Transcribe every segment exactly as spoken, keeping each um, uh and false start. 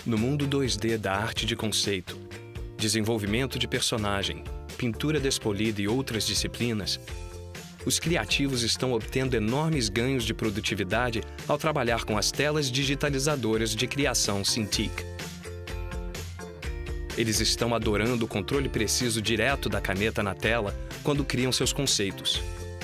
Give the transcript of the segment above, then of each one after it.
No mundo dois D da arte de conceito, desenvolvimento de personagem, pintura despolida e outras disciplinas, os criativos estão obtendo enormes ganhos de produtividade ao trabalhar com as telas digitalizadoras de criação Cintiq. Eles estão adorando o controle preciso direto da caneta na tela quando criam seus conceitos.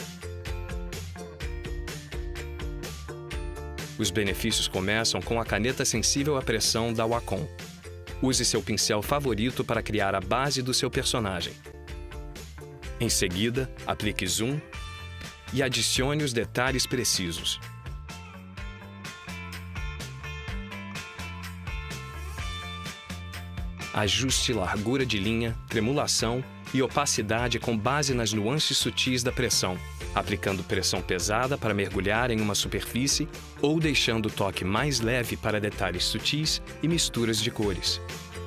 Os benefícios começam com a caneta sensível à pressão da Wacom. Use seu pincel favorito para criar a base do seu personagem. Em seguida, aplique zoom e adicione os detalhes precisos. Ajuste largura de linha, tremulação e opacidade com base nas nuances sutis da pressão, aplicando pressão pesada para mergulhar em uma superfície ou deixando o toque mais leve para detalhes sutis e misturas de cores.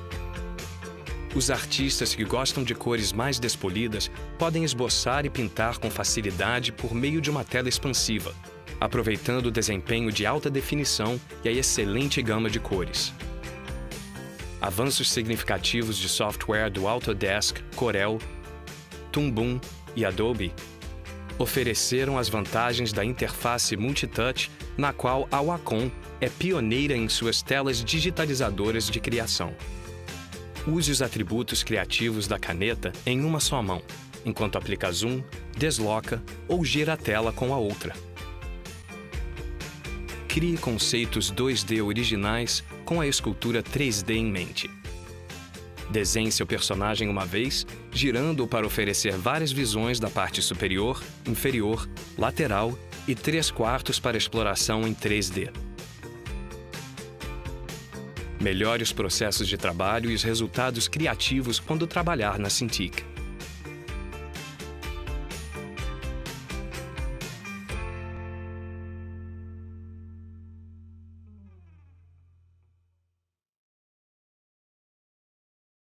Os artistas que gostam de cores mais despolidas podem esboçar e pintar com facilidade por meio de uma tela expansiva, aproveitando o desempenho de alta definição e a excelente gama de cores. Avanços significativos de software do Autodesk, Corel, Toon Boom e Adobe ofereceram as vantagens da interface multitouch, na qual a Wacom é pioneira em suas telas digitalizadoras de criação. Use os atributos criativos da caneta em uma só mão, enquanto aplica zoom, desloca ou gira a tela com a outra. Crie conceitos dois D originais com a escultura três D em mente. Desenhe seu personagem uma vez, girando-o para oferecer várias visões da parte superior, inferior, lateral e três quartos para exploração em três D. Melhore os processos de trabalho e os resultados criativos quando trabalhar na Cintiq.